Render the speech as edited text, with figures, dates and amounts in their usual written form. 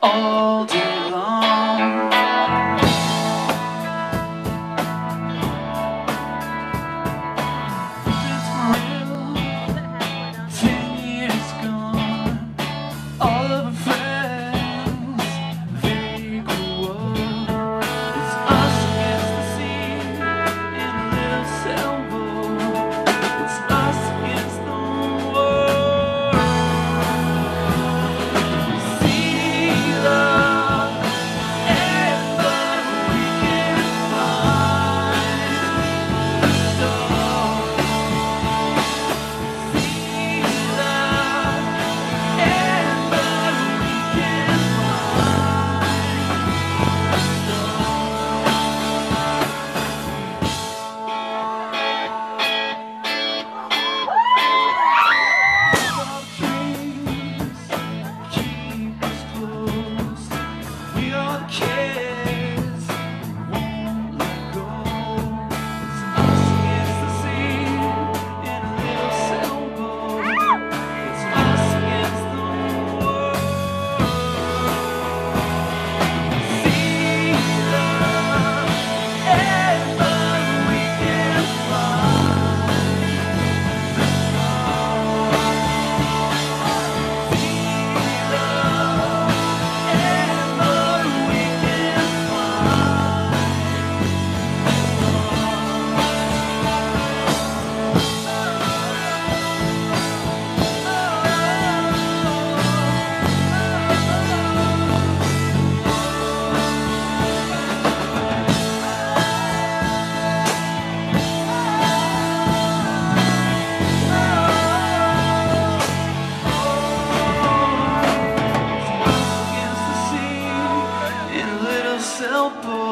all day long. It's real, 10 years gone. All of our friends, they grew up. It's us against the sea in a little sailboat. It's us against the world. We see love everywhere we can find the stars. See love everywhere we can keep us close. We are the kids who won't let go. It's us against the sea in a little sailboat. It's us against the world. See love everywhere we can find the stars. See love everywhere we can find against the sea in a little sailboat.